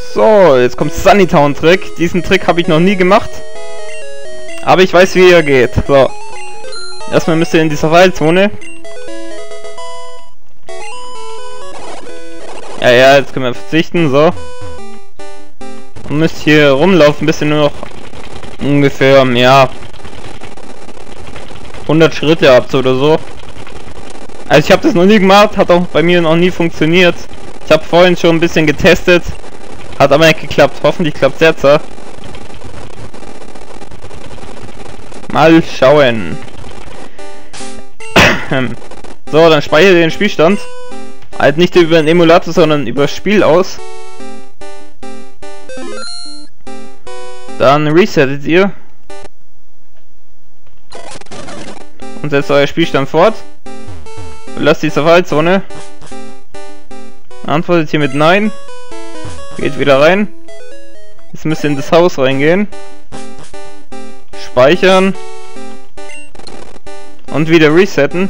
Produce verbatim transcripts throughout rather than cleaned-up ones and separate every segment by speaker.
Speaker 1: So, jetzt kommt Sunnytown Trick. Diesen Trick habe ich noch nie gemacht. Aber ich weiß, wie er geht. So. Erstmal müsst ihr in die Safari-Zone. Ja, ja, jetzt können wir verzichten. So. Und müsst hier rumlaufen, ein bisschen nur noch ungefähr, ja, hundert Schritte habt oder so. Also ich habe das noch nie gemacht, hat auch bei mir noch nie funktioniert. Ich habe vorhin schon ein bisschen getestet, hat aber nicht geklappt. Hoffentlich klappt es jetzt. Mal schauen. So, dann speichere den Spielstand. Halt nicht über den Emulator, sondern über das Spiel aus. Dann resettet ihr. Und setzt euer Spielstand fort. Verlasst die Safari-Zone. Antwortet hier mit Nein. Geht wieder rein. Jetzt müsst ihr in das Haus reingehen. Speichern. Und wieder resetten.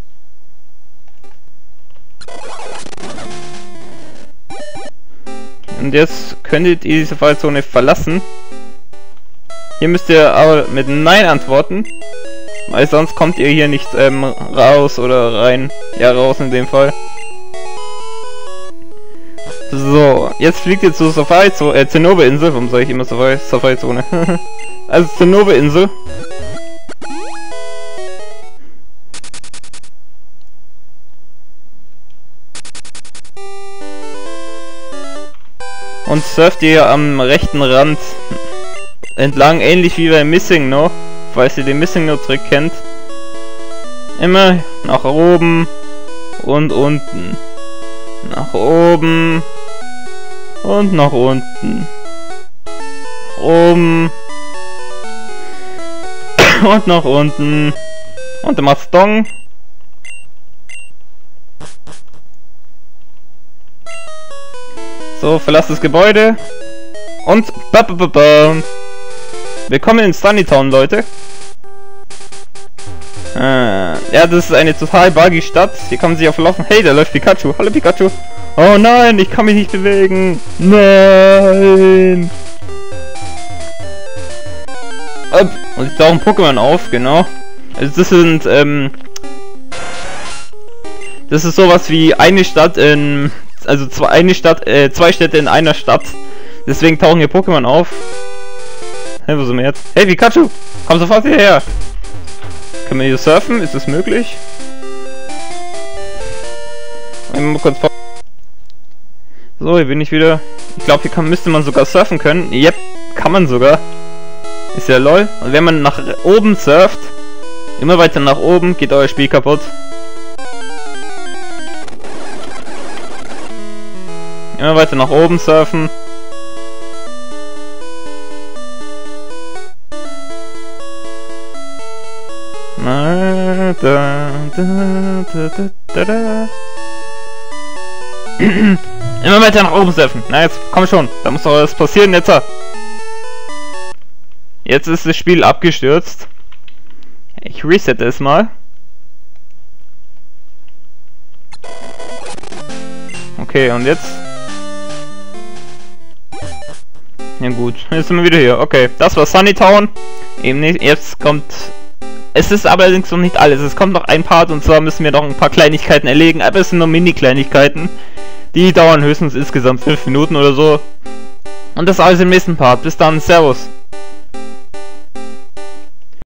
Speaker 1: Und jetzt könntet ihr die Safari-Zone verlassen. Hier müsst ihr aber mit Nein antworten. Weil sonst kommt ihr hier nicht ähm, raus oder rein. Ja, raus in dem Fall. So, jetzt fliegt ihr zur Safari-Zone, äh, Zinnober-Insel. Warum sage ich immer Safari-Zone? Also Zinnober-Insel. Und surft ihr am rechten Rand entlang, ähnlich wie bei Missing No, falls ihr den Missing No Trick kennt. Immer nach oben und unten. Nach oben und nach unten. Oben und nach unten. Und dann macht's Dong. So, verlasst das Gebäude. Und ba -ba -ba -ba. Willkommen in Sunnytown, Leute. Äh, ja, das ist eine total buggy Stadt. Hier kann man sich auch verlaufen. Hey, da läuft Pikachu. Hallo Pikachu. Oh nein, ich kann mich nicht bewegen. Nein. Und ich tauche ein Pokémon auf, genau. Also das sind, ähm... das ist sowas wie eine Stadt in... Also zwei, eine Stadt, äh, zwei Städte in einer Stadt. Deswegen tauchen hier Pokémon auf. Hey, wo sind wir jetzt? Hey Pikachu! Komm sofort hierher! Können wir hier surfen? Ist das möglich? Mal kurz. So, hier bin ich wieder. Ich glaube, hier kann, müsste man sogar surfen können. Yep, kann man sogar. Ist ja lol. Und wenn man nach oben surft, immer weiter nach oben, geht euer Spiel kaputt. Immer weiter nach oben surfen. Na, da, da, da, da, da, da. Immer weiter nach oben surfen. Na jetzt, komm schon. Da muss doch was passieren jetzt. Jetzt ist das Spiel abgestürzt. Ich resette es mal. Okay, und jetzt? Ja gut, jetzt sind wir wieder hier. Okay, das war Sunnytown. Eben nicht, jetzt kommt... Es ist allerdings noch nicht alles. Es kommt noch ein Part und zwar müssen wir noch ein paar Kleinigkeiten erlegen. Aber es sind nur Mini-Kleinigkeiten. Die dauern höchstens insgesamt fünf Minuten oder so. Und das alles im nächsten Part. Bis dann, Servus.